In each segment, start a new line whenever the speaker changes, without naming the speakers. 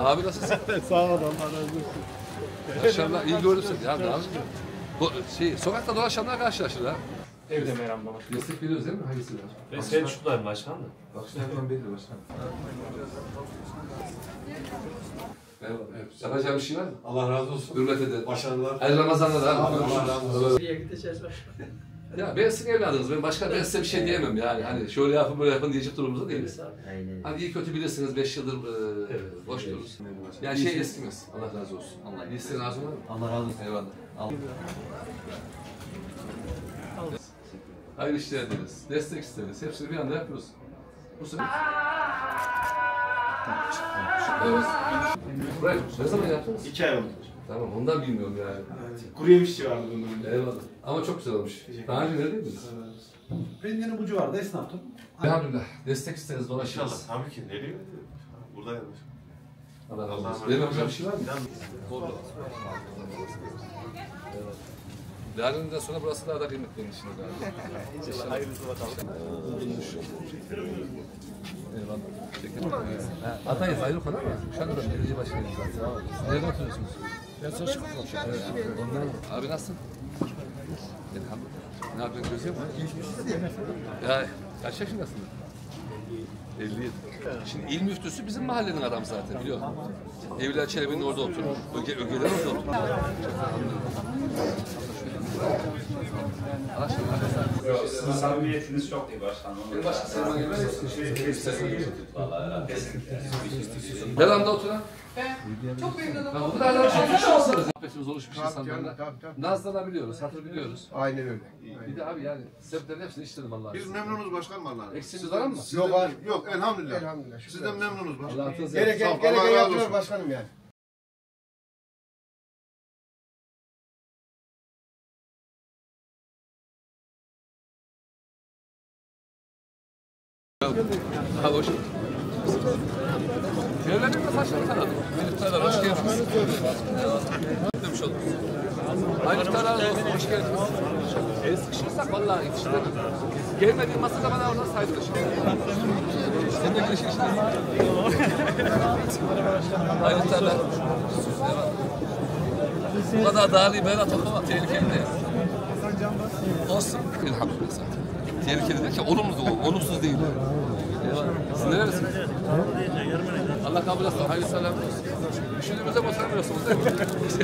Abi nasılsın?
Sağ ol, Allah razı olsun.
Maşallah iyi görürsün. Ya abi. Sokakta dolaşanlar karşılaşır ha.
Evde Meram baba.
Destek veriyoruz değil mi? Hangisi var?
Ben Selçuklu'dayım başkanım.
Bakışlarından belli başkanım. Merhaba. Evet. Yapacağım bir şey var mı?
Allah razı olsun.
Hürmet ederim.
Başarılar.
Hayırlı Ramazanlar abi.
Allah razı olsun.
Nereye gideceğiz başkanım?
Ya ben sizin evladınız. Ben size bir şey diyemem yani. Hani şöyle yapın böyle yapın diyecek durumumuzda değiliz.
Aynen.
Hani iyi kötü bilirsiniz 5 yıldır boş dururuz. Yani şey eskimez. Allah razı olsun. Allah iyi sizin arzun var mı?
Allah razı olsun.
Eyvallah. Hayırlı işler dileriz. Destek isteriz. Hepsini bir anda yapıyoruz. Bu sefer... Evet. Burayı ne zaman yaptınız?
2 ay oldu.
Tamam ondan bilmiyorum yani.
Kuru yemişçi vardı bundan önce.
Eyvallah. Ama çok güzel olmuş. Daha önce neredeydiniz?
Ben yine bu civarda esnaftım.
Elhamdülillah. Destek isteriz, dolaşırız.
İnşallah. Tabii ki. Nereye? Buradayım.
Allah razı olsun. Benim yapacağım bir şey var mı? Olur. Yarından sonra burası daha da kıymetli benim için. İnşallah. Hayırlısı bakalım. Eyvallah. Atayız ayrı kadar mı? Şanlıurfa Belediye Başkanıyım zaten. Nerede oturuyorsunuz? Ben Selçuklu'da. Ondan abi nasılsın? Elhamdülillah. Ne yapıyorsun? Gözüyor mu? Ya kaç yaşındasın? 57. Şimdi il müftüsü bizim mahallenin adamı zaten biliyor musun? Evliya Çelebi'nin orada oturuyor. Ögeler orada oturuyor.
Sizin samimiyetiniz çok iyi başkanım.
Başka Selman gibi
Devamlı
oturan? Çok memnunum. Bu da adam şansınız. Muhabbetimiz oluşmuş insanlarla. Nazlanabiliyoruz, hatırlıyoruz.
Aynen öyle.
Bir de abi yani sebeplerin hepsini işledim Allah'a.
Biz memnunuz başkanım Allah'ım.
Eksiğiniz var mı?
Yok var.
Yok elhamdülillah.
Elhamdülillah.
Sizden memnunuz başkanım.
Allah atınız
Gereken yaptılar başkanım yani.
Abi hoş geldin. Evlenimde saçları taradım. Elif'ten hoş geldiniz. Demiş olduk. Hayırlı iftarlar olsun, hoş geldiniz. El sıkışırsak vallahi yetiştirelim. Gelmediğin masada bana oradan saygıdır. Sen de girişin işte. Hayırlı iftarlar. Bu kadar dağılıyı böyle toplama tehlikeli değil. Olsun. Elhamdülillah zaten. Tehlikeli değil ki olumsuz değil. Siz nerelisiniz? Allah kabul etsin. Hayırlı selam olsun. Düşündüğümüzde boşanmıyorsunuz değil mi?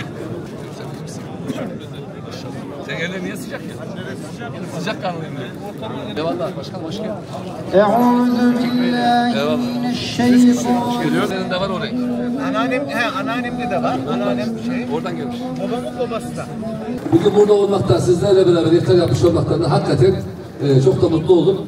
Sen evde niye sıcak ya? Sıcak kanlıyım ben. Eyvallah başkanım hoş geldin. Eyvallah. Senin de var o renk.
Anneannemde de var. Anneannem
Oradan gelmiş.
babamın babası da.
Bugün burada olmaktan, sizlerle beraber iftar yapmış olmaktan da hakikaten çok da mutlu oldum.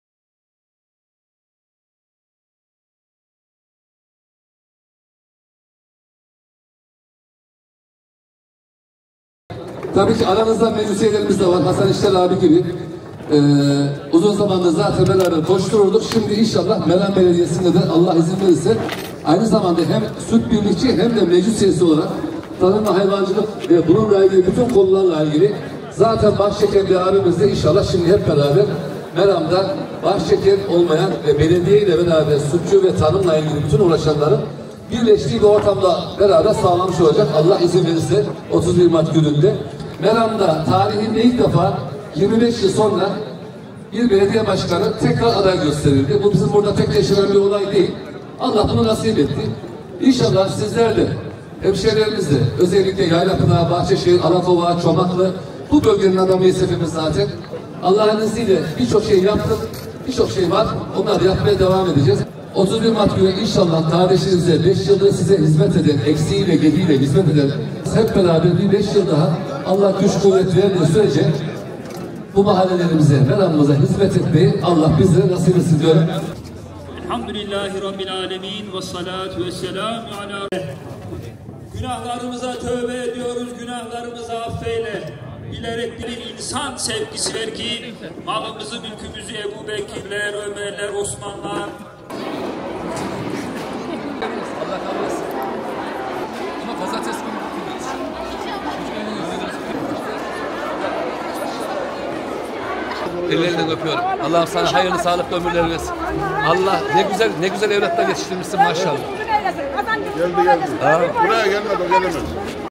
Tabii ki aranızda meclis üyelerimiz de var. Hasan İşler abi gibi. Uzun zamandır zaten beraber koştururduk. Şimdi inşallah Meram Belediyesi'nde de Allah izin verirse aynı zamanda hem süt birlikçi hem de meclis üyesi olarak tarım ve hayvancılık ve bununla ilgili bütün konularla ilgili zaten Başşeker bir abimizle inşallah şimdi hep beraber Meram'da Başşeker olmayan ve belediye ile beraber sütçü ve tarımla ilgili bütün uğraşanların birleştiği bir ortamda beraber sağlamış olacak. Allah izin verirse 31 Mart gününde. Meram'da tarihinde ilk defa 25 yıl sonra bir belediye başkanı tekrar aday gösterildi. Bu bizim burada tek yaşanan bir olay değil. Allah bunu nasip etti. İnşallah sizler de, hemşehrilerimiz de, özellikle Yaylapınar, Bahçeşehir, Alatova, Çomaklı, bu bölgenin adamıyız hepimiz zaten. Allah'ın izniyle birçok şey yaptık, birçok şey var. Onları yapmaya devam edeceğiz. 31 Mart günü inşallah kardeşinize 5 yıldır size hizmet eden, eksiğiyle gediğiyle hizmet eden hep beraber bir 5 yıl daha Allah güç kuvvet verdiği sürece bu mahallelerimize, Meram'ımıza hizmet etmeyi Allah bizlere nasip etsin diyorum.
Elhamdülillahi Rabbil Alemin ve salatu ve selamu ala. Günahlarımıza tövbe ediyoruz, günahlarımızı affeyle. Bilerek bir insan sevgisi ver ki malımızı, mülkümüzü Ebu Bekirler, Ömerler, Osmanlar.
Allah kabul etsin. Ama pazartesi günü gidiyoruz. Ellerinden öpüyorum. Allah'ım sana hayırlı sağlıklı ömürler versin. Allah ne güzel evlatlar yetiştirmişsin maşallah.
Geldi. Buraya gelmedi, o gelemez.